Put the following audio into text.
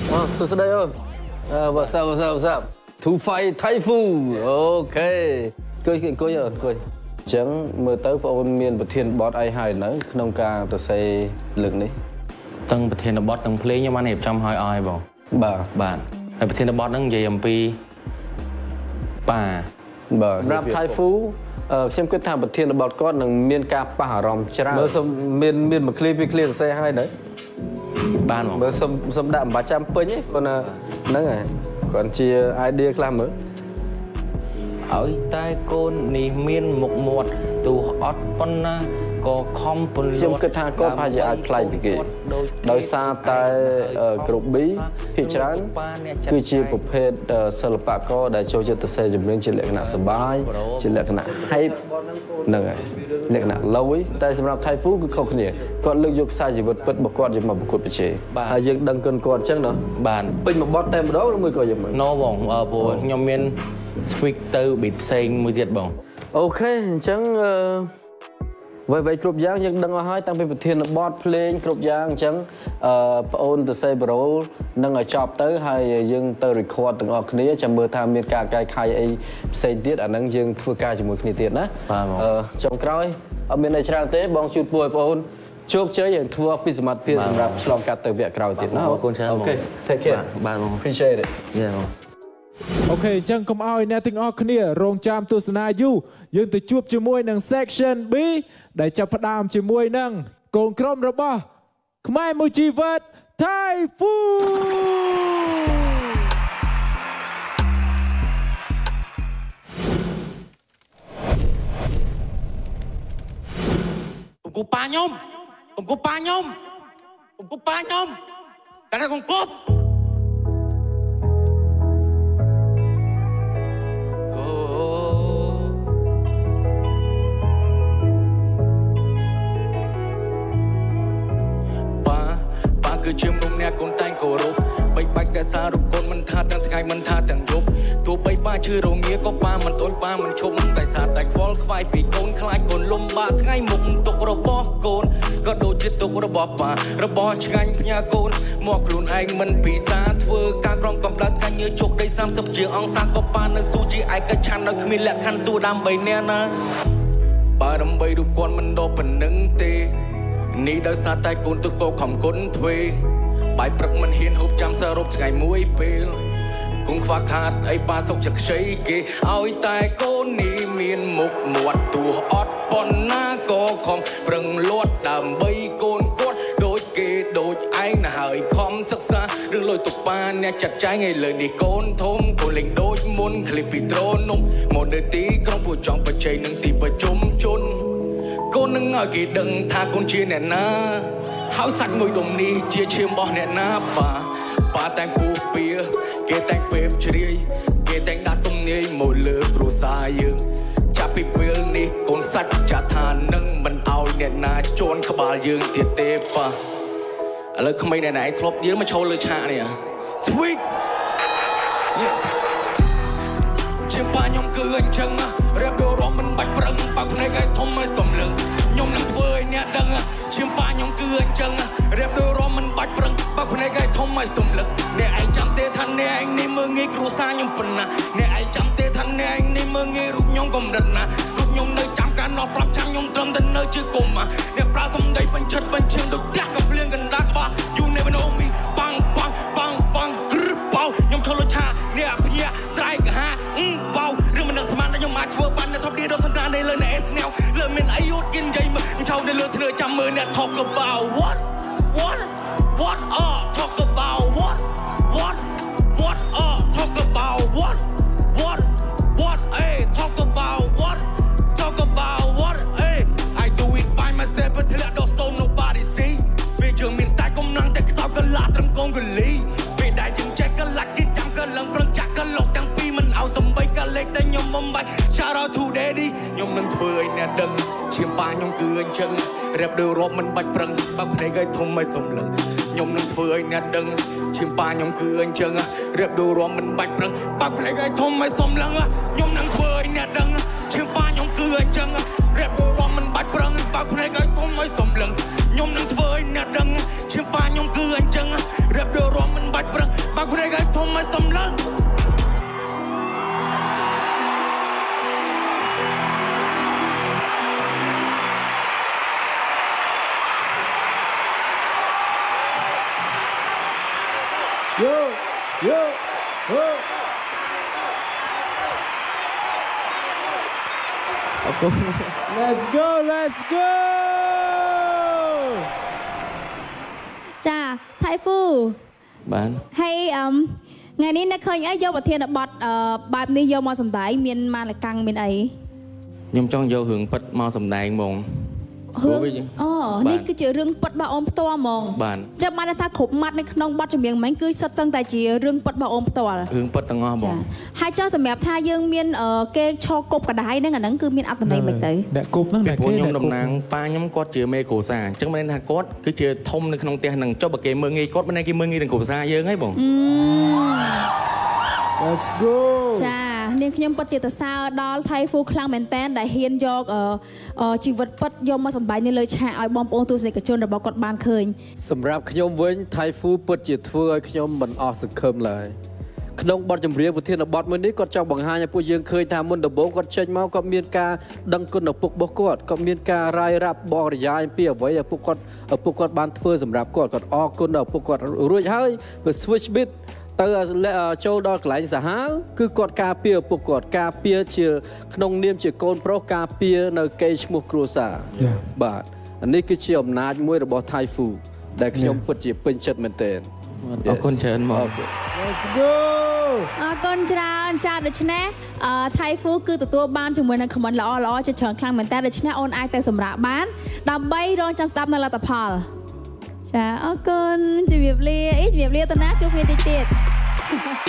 tôi sẽ đây ơi. Và sao thu phai thái phu ok cười nhờ cười chẳng mơ tới của ông miền bậc thiên bọt ai hay nữa nông ca tôi xây lượng đấy tăng bậc thiên là bọt tăng play nhưng mà nệp trong hai ai bảo bạn bậc thiên là bọt đang dày mp bà rap thái phu xem cái thằng bậc thiên là bọt con đằng miền ca pa ròm chả mơ xong miền một clear xe hai đấy ban mơ xong đạm 300 pin ấy còn nắng này còn chia idea làm mới ở tai côn nì miên một muột từ hot pon na có không pon trong cái thang có phải chỉ ai play bị kìដោយសារតែក្រុម B ភាគច្រើនគឺជាប្រភេទសិល្បករដែលចូលចិត្តទៅសេចម្រៀងជាលក្ខណៈសប្បាយជាលក្ខណៈ hype ហ្នឹងហើយលក្ខណៈ low តែសម្រាប់ Thai Food គឺខុសគ្នាគាត់លើកយកខ្សែជីវិតពិតរបស់គាត់យកមកប្រកួតប្រជែងហើយយើងដឹងគុណគាត់អញ្ចឹងណាបានពេញមួយបទតែម្ដងឬមួយក៏យ៉ាងម៉េចណូបងព្រោះខ្ញុំមាន switch ទៅ beat ផ្សេងមួយទៀតបងអូខេអញ្ចឹងvậyគ្រប់យ៉ាងយើងដឹងអស់ហើយតាំងពីប្រធានបទភ្លេងគ្រប់យ៉ាងអញ្ចឹងបងអូនទៅសេប្រូលនឹងឲ្យចប់ទៅហើយយើងទៅ record ទាំងអស់គ្នាចាំមើលថាមានការកែខៃអីផ្សេងទៀតអាហ្នឹងយើងធ្វើការជាមួយគ្នាទៀតណាចុងក្រោយអត់មានអីច្រើនទេបងជូនពរឲ្យបងអូនជោគជ័យហើយធ្វើពីសមត្ថភាពសម្រាប់ឆ្លងកាត់ទៅវគ្គក្រោយទៀតណាអរគុណច្រើនអូខេ take care បាទបង appreciate it អូខេអញ្ចឹងកុំឲ្យអ្នកទាំងអស់គ្នារងចាំទស្សនាយូរយើងទៅជួបជាមួយនឹង section B ដែលចាប់ផ្ដើមជាមួយនឹងកូនក្រុមរបស់ខ្មែរមួយជីវិត Thai Food គូប៉ាខ្ញុំតែកុំគប់គឺជាមនុស្សអ្នកកូនតែងគោរពបីបាច់តែសាររូបកូនមិនថាទាំងថ្ងៃមិនថាទាំងយប់ទោះបីប៉ាឈឺរងាក៏ប៉ាមិនអូនប៉ាមិនឈប់តែសារតែខ្វល់ខ្វាយពីកូនខ្លាចកូនលំបាកថ្ងៃមុខទុករបស់កូនក៏ដូចជាទុករបស់ប៉ារបស់ឆ្ងាញ់ផ្ញើកូនមកខ្លួនឯងមិនពិសាធ្វើការក្រំកំដៅថ្ងៃញើជោគដី30ជាងអង្សាក៏ប៉ានៅស៊ូជាឯកច្ឆ័ន្ទនៅគ្មានលក្ខខណ្ឌស៊ូដើម្បីអ្នកណាបើដើម្បីរូបគាត់មិនដល់ប៉ុណ្្នឹងទេនេះដោយសារតែកូនទឹកក៏ខំគុណទ្វេបាយព្រឹកមិនហ៊ានហូបចាំសរុបថ្ងៃមួយពេលគង់ខ្វះខាតអីប៉ាសុកចិត្តខ្ចីគេឲ្យតែកូននេះមានមុខមាត់ទោះអត់ប៉ុណ្ណាក៏ខំប្រឹងលាត់ដើម្បីកូនគាត់ដូចគេដូចឯងណាហើយខំសិក្សាឬលុយទុកប៉ាអ្នកចាត់ចែងឲ្យលើនេះកូនធំកូនលេងដូចមុនឃ្លីបពីត្រូនំមកនៅទីក្រុងពួកចង់បច្ចេកនឹងទីប្រជុំជន់កូននឹងឲ្យគេដឹងថាកូនជាអ្នកណាហើយសាច់មួយដុំនេះជាឈាមរបស់អ្នកណាប៉ាតែងពុះពៀគេតែងពេបជ្រាយគេតែងដាក់ទំនាយមកលើគ្រួសារយើងចាប់ពីពេលនេះកូនសាច់ចាថានឹងមិនឲ្យអ្នកណាជន់ក្បាលយើងទៀតទេប៉ាឥឡូវក្មេងអ្នកណាឯងធ្លាប់ទៀតមកឈរលើឆាកនេះ Sweet ជាប៉ាខ្ញុំគឺអញ្ចឹងរៀបដូររំមិនបាច់ប្រឹងបើភ្នែកឲ្យធំឲ្យសំលឹងខ្ញុំនឹងធ្វើឲ្យអ្នកដឹងជាប៉ាខ្ញុំគឺអញ្ចឹងរៀបដូររំមិនបាច់ប្រឹងបើភ្នែកឲ្យធំឲ្យសំលឹងអ្នកឯងចាំទេថាអ្នកឯងនេះមើងងាយគ្រួសារខ្ញុំប៉ុណ្ណាអ្នកឯងចាំទេថាអ្នកឯងនេះមើងងាយរូបខ្ញុំកំរិតណារូបខ្ញុំនៅចាំការណោះប្រាប់ចាំខ្ញុំត្រឹមតែនៅជាគុំអ្នកប្រើសំដីបញ្ឆិតបញ្ឈាមដូចផ្ទះកំភ្លៀងកណ្ដាលក្បាល You never know me ប៉ងគ្រឹបបោខ្ញុំឈរលើឆាអ្នកភ្ញាក់ស្រែកកាហាវ៉ាវរឿងមិននឹងស្មានតែខ្ញុំអាចធ្វើបានអ្នកថប់ឌីរត់សន្តាននៅលើអ្នកស្នែវលើមានអីយត់គិននិយាយមើលឆោនៅលើធ្នើចាំមើលអ្នក talk about what talk about what talk about what hey talk about what hey I do it by myself but let don't so nobody see ពេលយើងមានតែកម្លាំងតែខ្សោយកលាត្រឹមកងកលីពេលដែលយើងចេះកលាក់គេចាំកលឹងប្រឹងចាក់កលោកទាំងពីរមិនឲ្យសំបីកលេខតែខ្ញុំបំបាយ Shout out to Daddy ខ្ញុំនឹងធ្វើឲ្យអ្នកដឹងឈាមប៉ាខ្ញុំគឺអញ្ចឹងរៀបដូចរាប់មិនបាច់ប្រឹងបើភ្នែកឲ្យធំឲ្យសំលឹងខ្ញុំនឹងធ្វើឲ្យអ្នកដឹងឈាមប៉ាខ្ញុំគឺអញ្ចឹងរៀបដូចរាប់មិនបាច់ប្រឹងបើភ្នែកឲ្យធំឲ្យសំលឹងខ្ញុំនឹងធ្វើឲ្យអ្នកដឹងឈាមប៉ាខ្ញុំគឺអញ្ចឹងរៀបដូចរាប់មិនបាច់ប្រឹងបើភ្នែកឲ្យធំឲ្យសំលឹងខ្ញុំនឹងធ្វើឲ្យអ្នកដឹងឈាមប៉ាខ្ញុំគឺអញ្ចឹងរៀបដូចរាប់មិនបាច់ប្រឹងធំឲ្យសំឡឹង Yo, yo, yo. Let's go, let's go. ចាថៃហ្វូបានហើយថ្ងៃនេះអ្នកឃើញអីយកប្រធានបទបែបនេះយកមកសម្ដែងមានម៉ាលកាំងមានអីខ្ញុំចង់យករឿងពិតមកសម្ដែងហ្មងអូនេះគឺជារឿងពិតរបស់អូនផ្ទាល់ហ្មងបានចាំបានថាគ្រប់ម៉ាត់នៅក្នុងបទចម្រៀងមិញគឺសុទ្ធសឹងតែជារឿងពិតរបស់អូនផ្ទាល់រឿងពិតទាំងអស់ហ្មងហើយចង់សម្រាប់ថាយើងមានគេឈរគប់កដាយហ្នឹងអាហ្នឹងគឺមានអត្ថន័យមិនទៅអ្នកគប់ហ្នឹងពីព្រោះខ្ញុំតំណាងប៉ាខ្ញុំគាត់ជាមេគ្រួសារអញ្ចឹងមានន័យថាគាត់គឺជាធំនៅក្នុងផ្ទះហ្នឹងចុះបើគេមើលងាយគាត់មិនគេមើលងាយទាំងគ្រួសារយើងហីបង Let's go ចានាងខ្ញុំពិតជាសរសើរដល់ថៃហ្វូខ្លាំងមែនតើដែលហ៊ានយកជីវិតពិតយកមកសម្ដែងនៅលើឆាកឲ្យបងប្អូនទស្សនិកជនរបស់គាត់បានឃើញសម្រាប់ខ្ញុំវិញថៃហ្វូពិតជាធ្វើឲ្យខ្ញុំមិនអស់សង្ឃឹមឡើយក្នុងបទចម្រៀងប្រធានបទមួយនេះគាត់ចង់បង្ហាញឲ្យពួកយើងឃើញថាមុនដំបូងគាត់ចេញមកគាត់មានការដឹងគុណឪពុករបស់គាត់គាត់មានការរាយរាប់បរិយាយពីអ្វីឪពុកគាត់បានធ្វើសម្រាប់គាត់អរគុណដល់ឪពុកគាត់រួចហើយវា switch beat ទៅចូលដល់កន្លែងសាហាវគឺគាត់ការពារឪពុកគាត់ការពារជាក្នុងនាមជាកូនប្រុសការពារនៅកេរ្តិ៍ឈ្មោះគ្រួសារបាទនេះគឺជាអំណាចមួយរបស់ថៃហ្វូដែលខ្ញុំពិតជាពេញចិត្តមែនទែនអរគុណច្រើនមក Let's go អរគុណច្រើនចាដូច្នេះថៃហ្វូគឺទទួលបានជាមួយនឹង comment ល្អៗជាច្រើនខ្លាំងមែនតើដូច្នេះអូនអាចទៅសម្រាប់បានដើម្បីរងចាំស្ដាប់នៅលទ្ធផលចាអរគុណជំរាបលាទៅណាជួបគ្នាតិចទៀត